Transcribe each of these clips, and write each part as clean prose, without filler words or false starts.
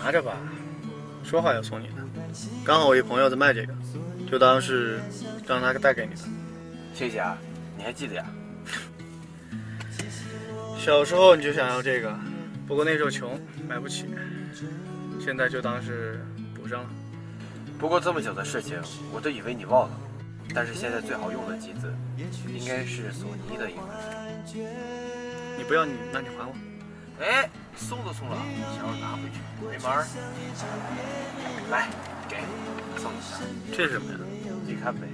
拿着吧，说好要送你的。刚好我一朋友在卖这个，就当是让他带给你的。 谢谢啊，你还记得呀？ 小时候你就想要这个，不过那时候穷，买不起，现在就当是补上了。 不过这么久的事情，我都以为你忘了。但是现在最好用的机子，应该是索尼的一款。 你不要你，那你还我。 哎，送都送了，想要拿回去，没门儿。来，给，送你下。 这是什么呀？ 自己看呗。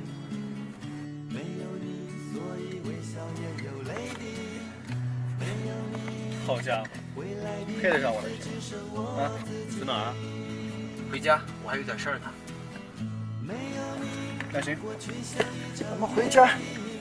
好家伙，配得上我的屏啊！去哪儿啊？ 回家，我还有点事儿呢。 那行，咱们回家。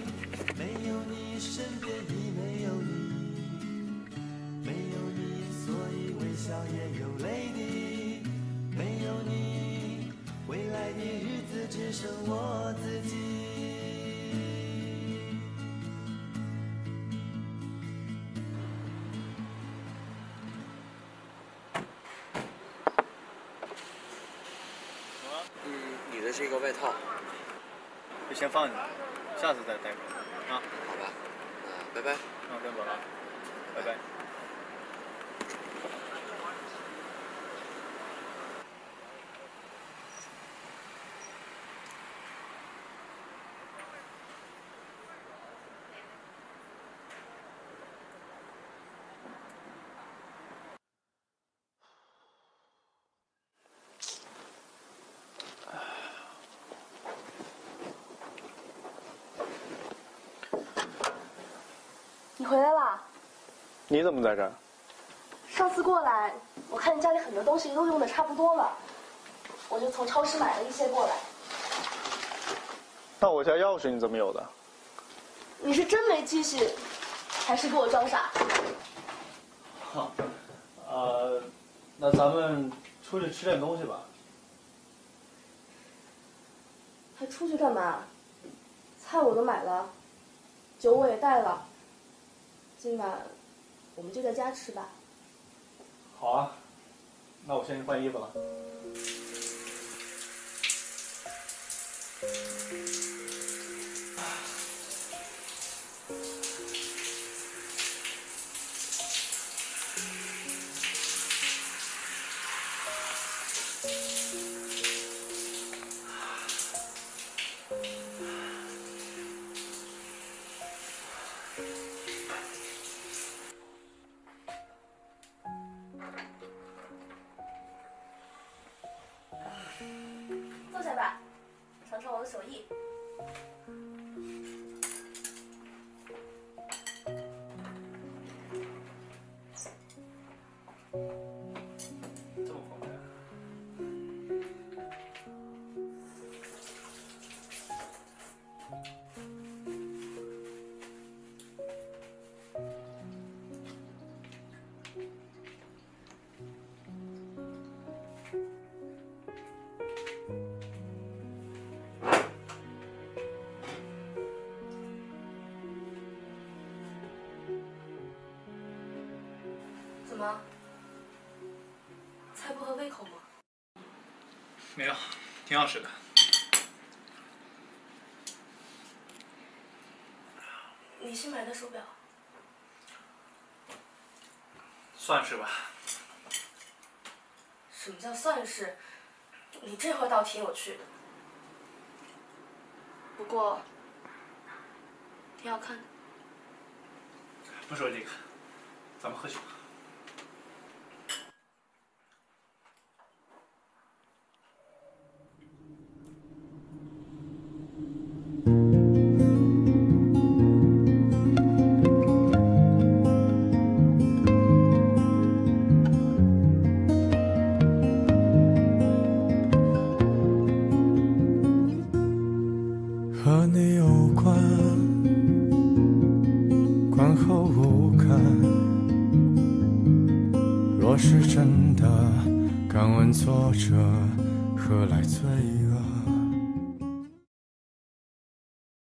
你的是一个外套， 就先放进来，下次再带过来啊。 好吧，拜拜。 跟走了，拜拜。 你回来啦？ 你怎么在这儿？ 上次过来，我看你家里很多东西都用的差不多了，我就从超市买了一些过来。 那我家钥匙你怎么有的？ 你是真没记性，还是给我装傻？ 好，那咱们出去吃点东西吧。 还出去干嘛？菜我都买了，酒我也带了。今晚我们就在家吃吧。 好啊，那我先去换衣服了。 坐下吧，尝尝我的手艺。 这么方便？ 怎么？菜不合胃口吗？ 没有，挺好吃的。 你新买的手表？ 算是吧。 什么叫算是？你这会儿倒挺有趣的。不过，挺好看的。 不说这个，咱们喝酒。 和你有关，观后无感。若是真的，敢问作者何来罪